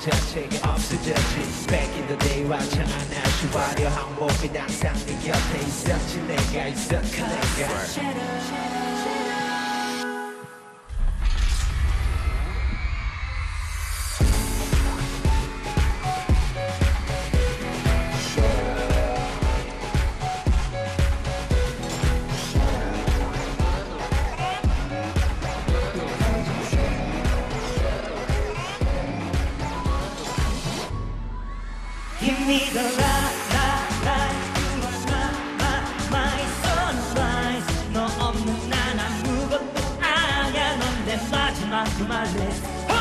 자체가 없어졌지. Back in the day와 창한 날씨 화려한 몸빛 항상 네 곁에 있었지. 내가 있었지 내가. Give me the light, you are my sunrise. 너 없는 난 아무것도 아냐. 넌 내 마지막 말레.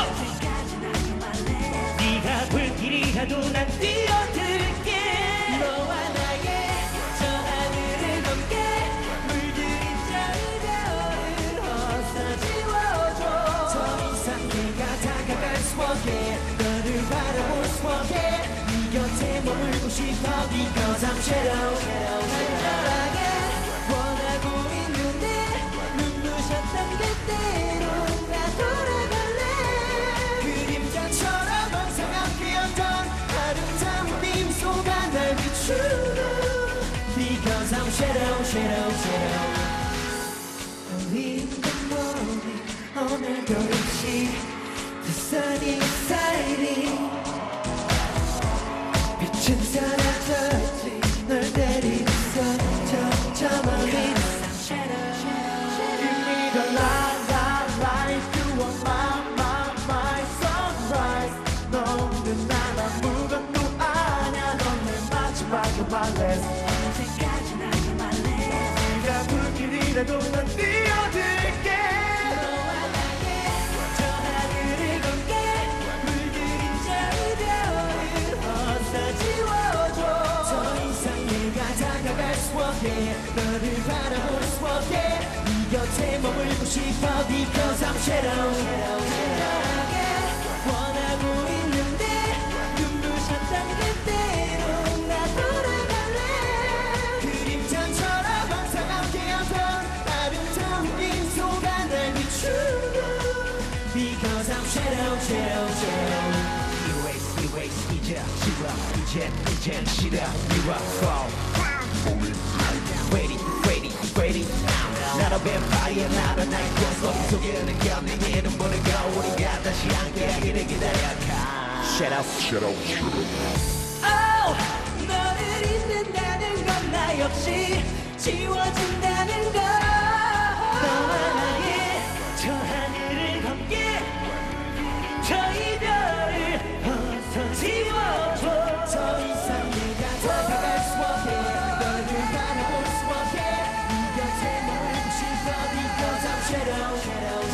네가 불길이라도 난 뛰어들게. 너와 나의 저 하늘을 넘게 물들인 자리를 어서 지워줘. 더 이상 내가 다가갈 수 없게 너를 바라볼 수 없게 곁에 머물고 싶어 because I'm shadow 간절하게 원하고 있는데 눈부셨던 그때로 나 돌아갈래. 그림자처럼 항상 함께였던 아름다운 네 미소가 날 비추고 because I'm shadow Early in the morning 오늘도 역시 the sun is shining. 빛은 사라졌지 널 때리면서 점점 멀리. Give me the light, you are my sunrise. 너 없는 난 아무것도 아냐. 넌 내 마지막 말레. 언제까지 나의 말레. 네가 불길이라도 난 뛰어들게. 너를 바라볼 수 없게 네 곁에 머물고 싶어 because I'm shadow 간절하게 원하고 있는데 눈부셨던 그때로 나 돌아갈래. 그림자처럼 항상 함께였던 아름다운 미소가 날 비추고 because I'm shadow Erase 이제 지워 이젠 싫어 You are fall Waiting Not a vampire not a night cross 속에는 견디기는 모르고 우리가 다시 함께하기를 기다려가 Shut up Oh, 너를 잊는다는 건 나 역시 지워진다는 거. 너와 나의 저 하늘을 넘게 저 이별을 어서 지워줘. 더 이상 내가 다가갈 수 없게 너를 바라볼 수 없게 네 곁에 머물고 싶어 because I'm shadow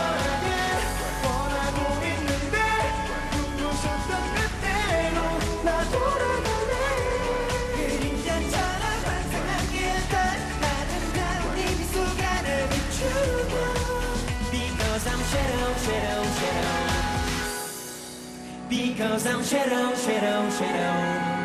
원하고 있는데 눈부셨던 그때로 나 돌아갈래. 그림자처럼 항상 함께했던 아름다운 네 미소가 날 비추고 Because I'm shadow Because I'm shadow